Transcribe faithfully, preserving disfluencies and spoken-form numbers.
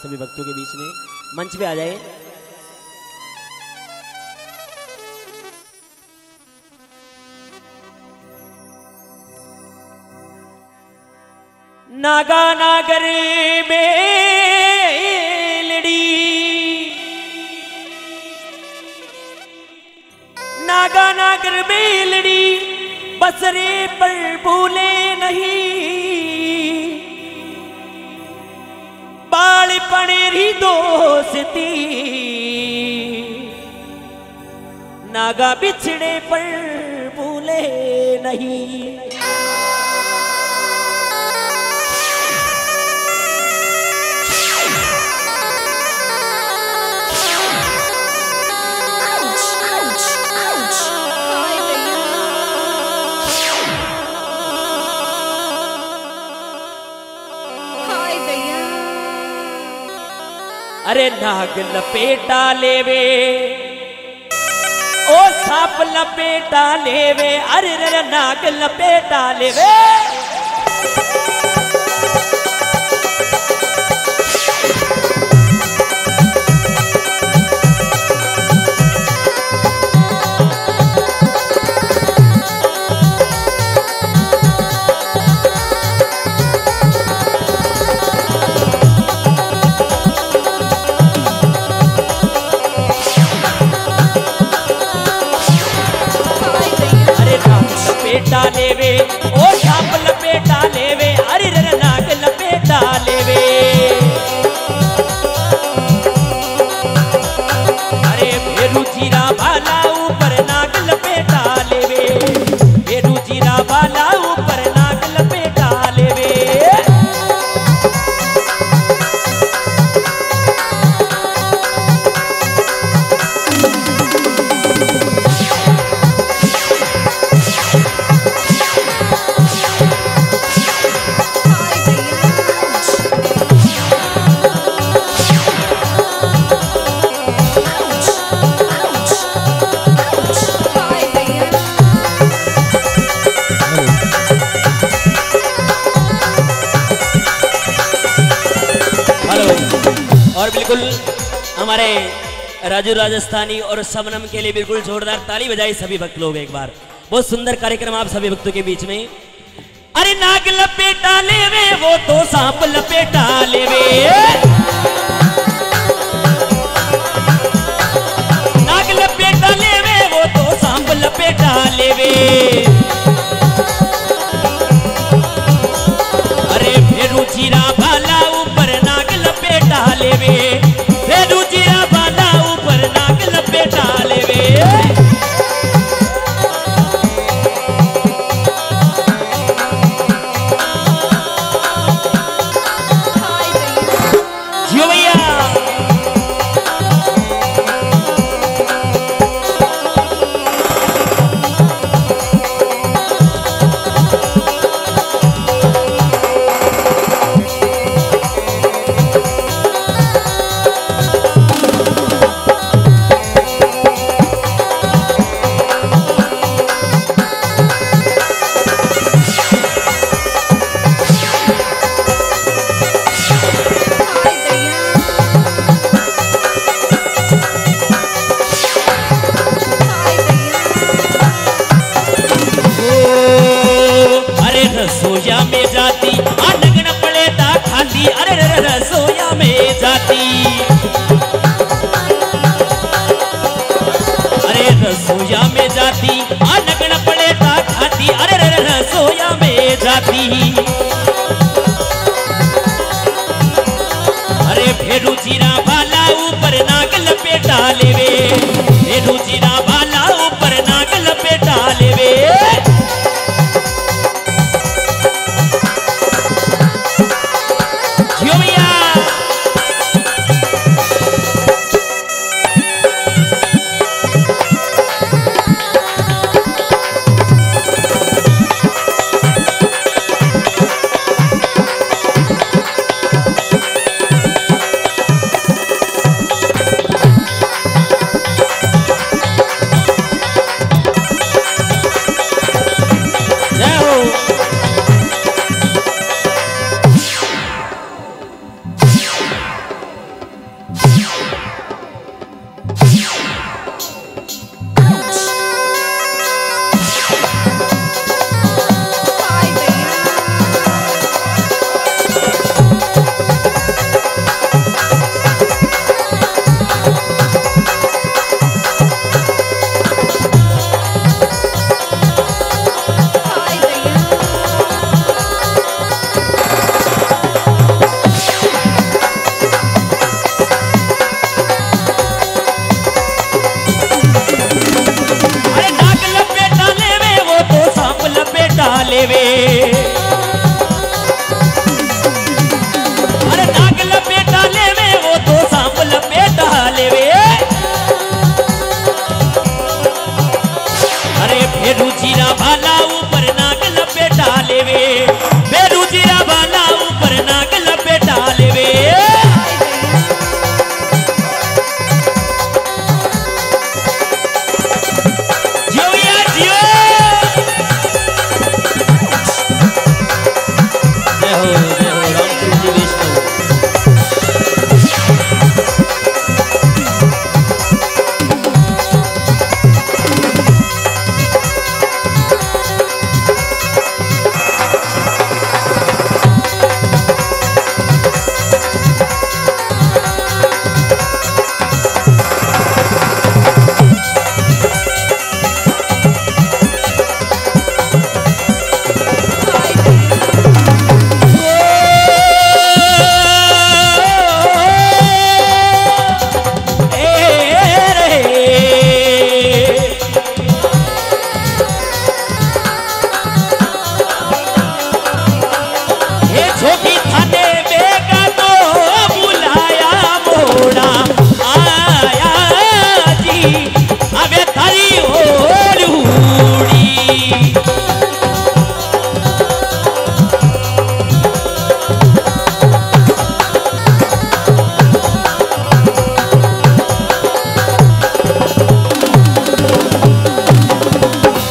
सभी भक्तों के बीच में मंच पे आ जाए। नागा नागर बेलड़ी, नागा नागर बेलड़ी बसरे पर भूले नहीं, बाल पनेरी दोस्ती नागा बिछड़े पर भूले नहीं। अरे नाग लपेटा लेवे ओ सांप लपेटा लेवे, अरे रे नाग लपेटा लेवे। लपेटा लेवे ओ सांप लपेटा लेवे, अरे रे नाग लपेटा लेवे। अरे भेरू जीरा भाला ऊपर नाग लपेटा लेवे, भेरू जीरा भाला ऊपर नाग लपेटा लेवे। और बिल्कुल हमारे राजू राजस्थानी और सबनम के लिए बिल्कुल जोरदार ताली बजाई सभी भक्त लोग एक बार। बहुत सुंदर कार्यक्रम आप सभी भक्तों के बीच में। अरे नाग लपेटा लेवे वो तो सांप लपेटा लेवे, नाग लपेटा लेवे वो तो सांप लपेटा लेवे। अरे भेरू जीरा भाला ऊपर नाग लपेटा लेवे, भेरू जीरा भाला ऊपर नाग लपेटा लेवे। जियो भैया रसोया में जाती आनगन पलेटा खाती, अरे रे रसोया में जाती, अरे रसोया में जाती आनगन पलेटा खाती, अरे रे रसोया में जाती। अरे भेरू जीरा भाला ऊपर नाग लपेटा लेवे, भेरू जीरा भाला ऊपर नाग लपेटा लेवे।